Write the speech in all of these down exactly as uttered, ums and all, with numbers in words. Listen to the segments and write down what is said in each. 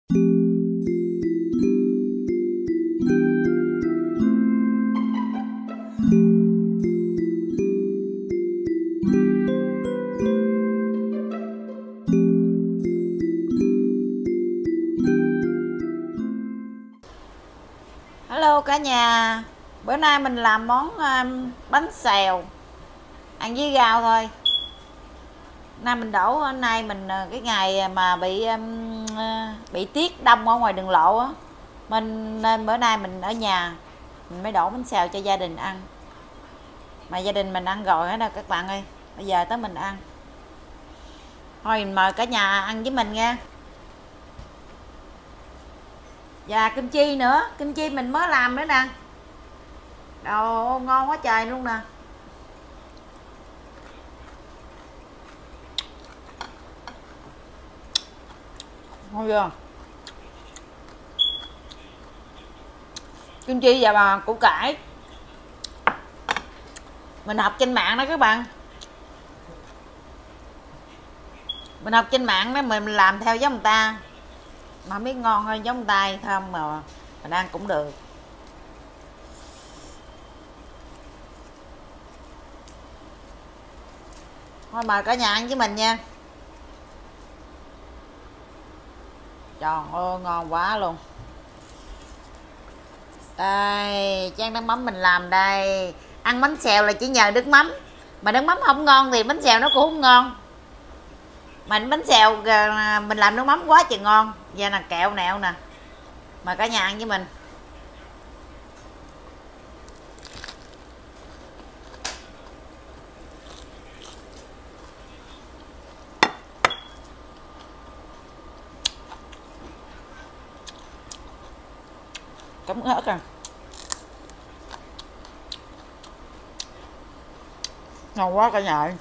Hello cả nhà, bữa nay mình làm món um, bánh xèo ăn với rau thôi. Nay mình đổ hôm nay mình cái ngày mà bị um, bị tiết đông ở ngoài đường lộ á, mình nên bữa nay mình ở nhà mình mới đổ bánh xèo cho gia đình ăn. Mà gia đình mình ăn rồi hết đâu các bạn ơi, bây giờ tới mình ăn. Thôi mình mời cả nhà ăn với mình nha. Và kim chi nữa, kim chi mình mới làm nữa nè. Đồ ngon quá trời luôn nè. Ngon chưa? Kim chi và bà củ cải mình học trên mạng đó các bạn. Mình học trên mạng đó, mình làm theo giống người ta mà không biết ngon hơn giống người ta hay không mà mình ăn cũng được. Thôi mời cả nhà ăn với mình nha. Trời ơi ngon quá luôn. Đây chan nước mắm mình làm đây. Ăn bánh xèo là chỉ nhờ nước mắm, mà nước mắm không ngon thì bánh xèo nó cũng không ngon. Mà bánh xèo mình làm nước mắm quá trời ngon. Giờ là kẹo nẹo nè, mời cả nhà ăn với mình. Cấm ớt à, ngon quá cả nhà ơi.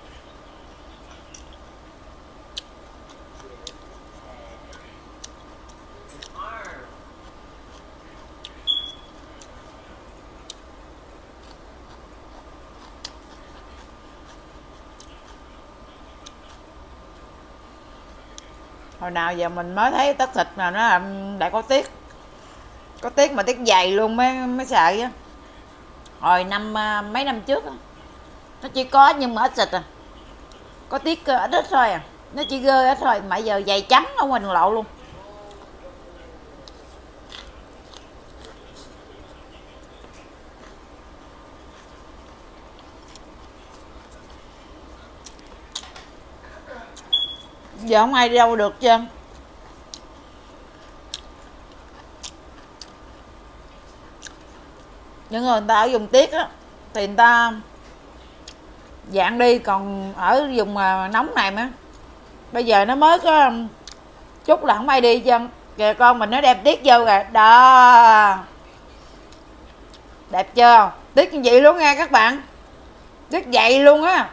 Hồi nào giờ mình mới thấy tất thịt mà nó đã có tiết, có tiết mà tiết dày luôn mới mới sợ á. Hồi năm mấy năm trước á, nó chỉ có nhưng mà ít thịt à, có tiết ít ít thôi à, nó chỉ gơ ít thôi mà giờ dày trắng ở ngoài đường lộ luôn. Giờ không ai đi đâu được chứ. Những người, người ta ở vùng tiết á thì người ta dạng đi, còn ở vùng nóng này mà bây giờ nó mới có chút là không ai đi chân. Kìa con mình nó đem tiết vô rồi đó, đẹp chưa? Tiết như vậy luôn nha các bạn, tiết dày luôn á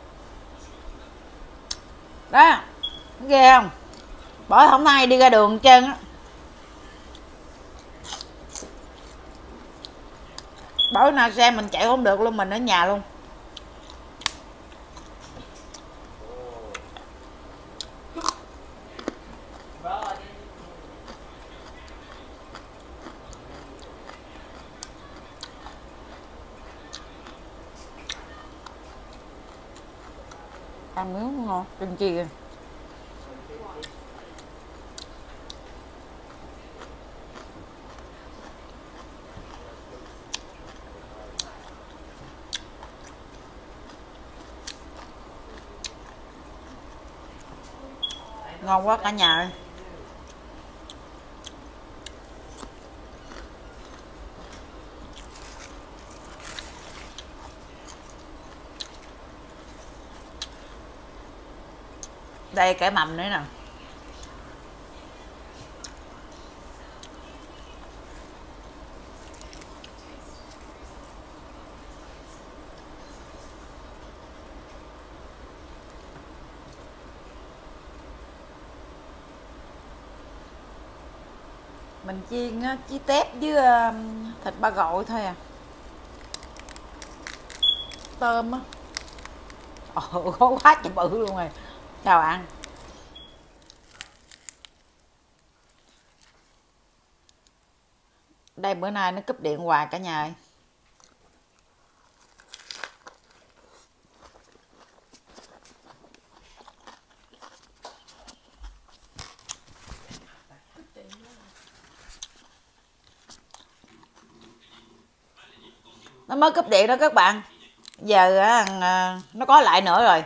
đó, ghê không? Bởi không ai đi ra đường trơn á, bởi nào xe mình chạy không được luôn, mình ở nhà luôn. Ăn miếng ngon, kim chi kìa. Ngon quá cả nhà ơi. Đây cải mầm nữa nè. Mình chiên á, chí tép với uh, thịt ba gội thôi à. Tôm á, ồ có quá trời bự luôn rồi. Chào bạn. Đây bữa nay nó cúp điện hoài cả nhà ơi. Nó mới cúp điện đó các bạn. Giờ à, nó có lại nữa rồi.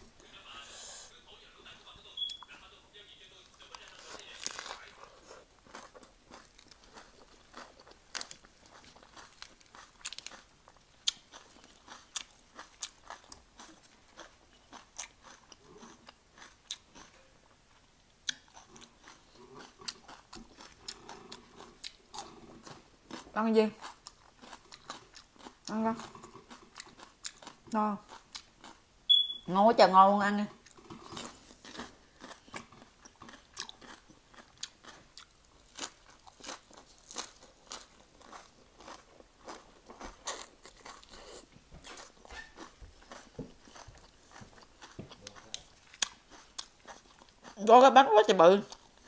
Ăn gì? Ăn không? Ngon. Ngon quá trời ngon luôn, ăn đi. Có cái bánh quá trời bự.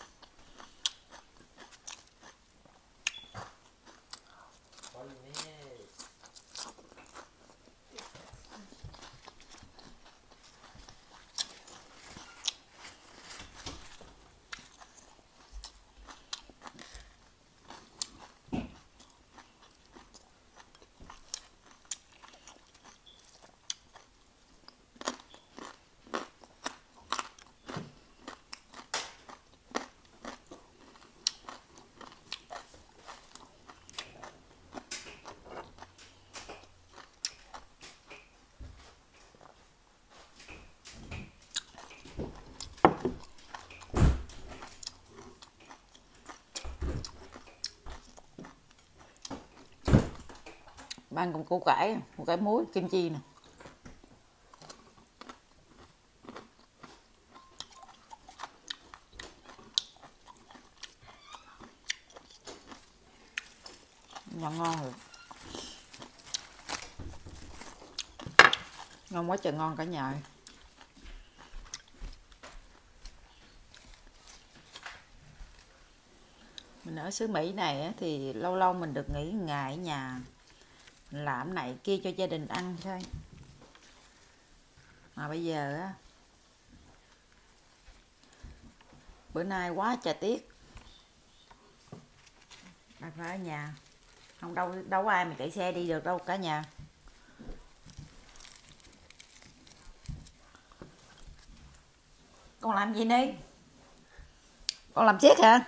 Ăn cùng củ cải, củ cải muối, kim chi nè. Ngon ngon rồi. Ngon quá trời ngon cả nhà ơi. Mình ở xứ Mỹ này thì lâu lâu mình được nghỉ ngày ở nhà, mình làm này kia cho gia đình ăn thôi. Mà bây giờ á, bữa nay quá trời tiết, phải phải ở nhà, không đâu đâu có ai mà chạy xe đi được đâu cả nhà. Con làm gì đi? Con làm chiếc hả?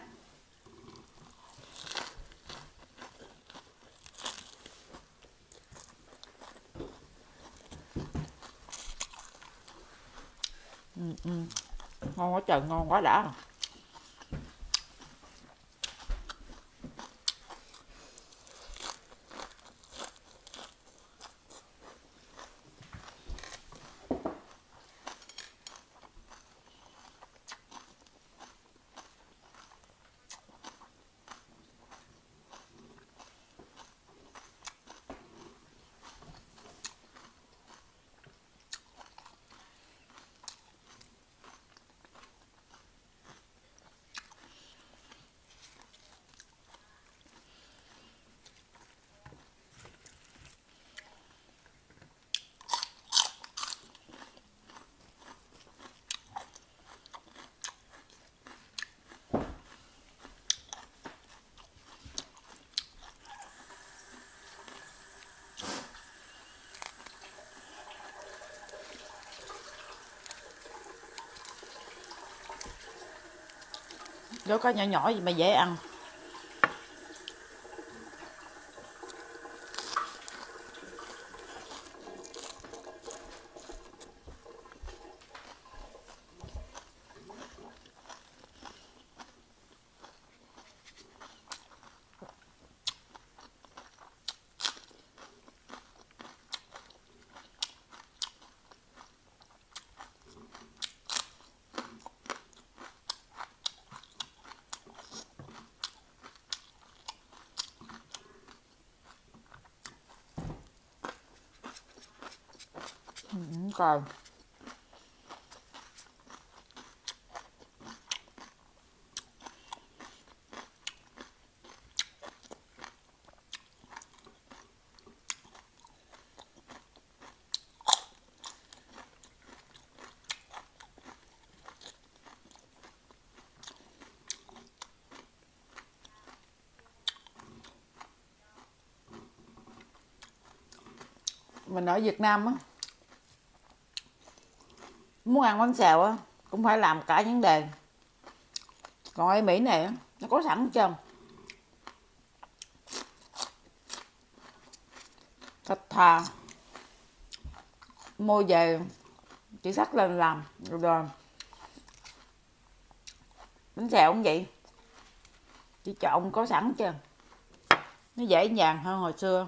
Ừ, ừ. Ngon quá trời, ngon quá đã. Đó có nhỏ nhỏ gì mà dễ ăn. Ừ, coi mình ở Việt Nam á, muốn ăn bánh xèo á cũng phải làm cả vấn đề. Còn ở Mỹ này á, nó có sẵn hết trơn, thịt thà mua về chỉ xách lên làm rồi, rồi. Bánh xèo cũng vậy, chỉ trộn có sẵn hết trơn, nó dễ dàng hơn hồi xưa.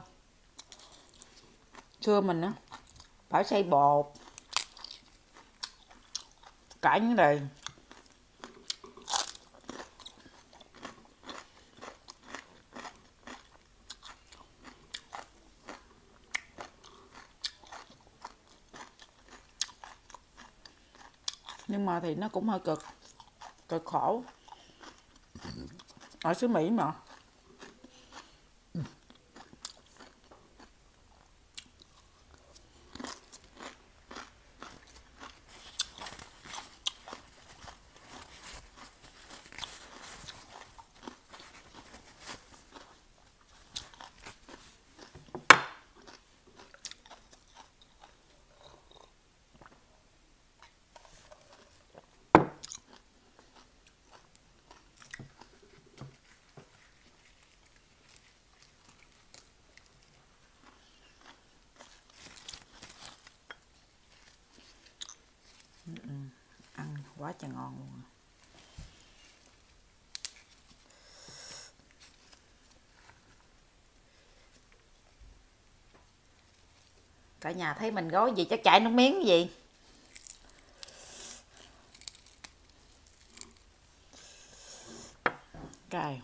Xưa mình á phải xay bột cả những đời. Nhưng mà thì nó cũng hơi cực cực khổ ở xứ Mỹ mà. Ăn quá trời ngon luôn. Cả nhà thấy mình gói gì chắc chảy nước miếng gì. Cay.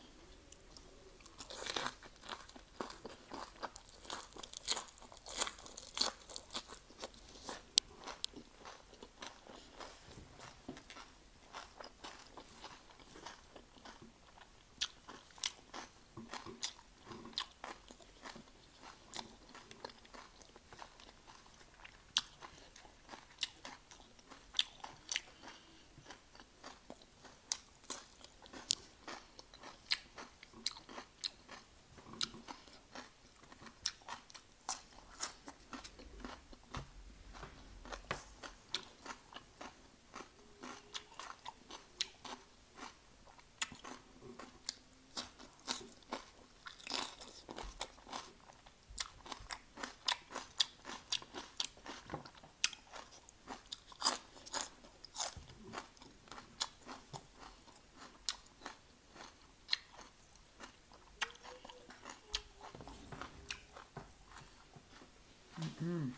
Uhm.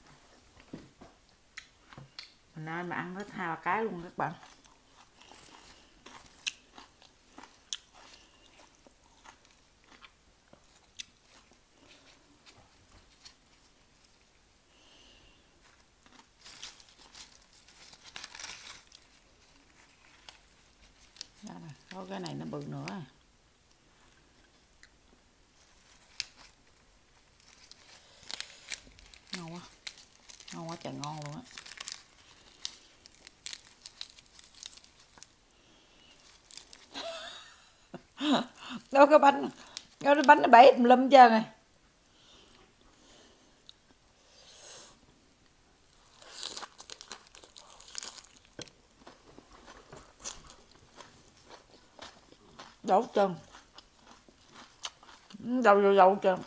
Hôm nay mà ăn hết hai ba cái luôn các bạn. Đó này, có cái này nó bự nữa. Ngon quá, ngon quá trời ngon luôn á. Đâu cái bánh, cái bánh nó bể tùm lum trơn rồi. Đổ trơn, đâu đâu đâu trơn.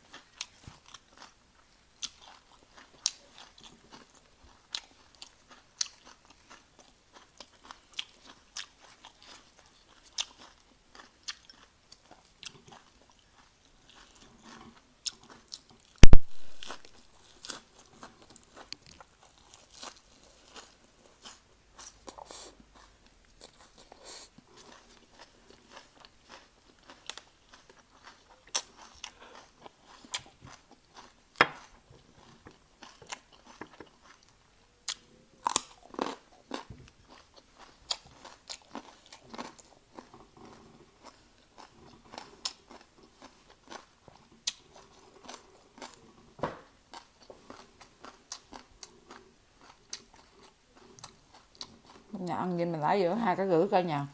Nhà ăn gì mình lấy giữa hai cái rưỡi cả nhà.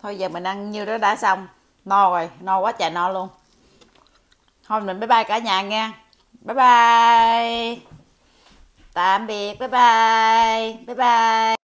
Thôi giờ mình ăn nhiêu đó đã xong. No rồi, no quá trời no luôn. Thôi mình bye bye cả nhà nha. Bye bye. Tạm biệt, bye bye. Bye bye.